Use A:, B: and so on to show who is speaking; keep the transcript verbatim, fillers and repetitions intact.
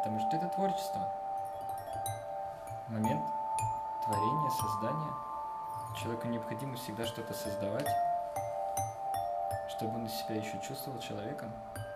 A: Потому что это творчество. Момент творения, создания. Человеку необходимо всегда что-то создавать, чтобы он себя еще чувствовал человеком.